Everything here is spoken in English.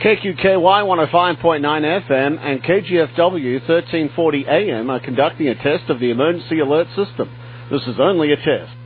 KQKY 105.9 FM and KGFW 1340 AM are conducting a test of the emergency alert system. This is only a test.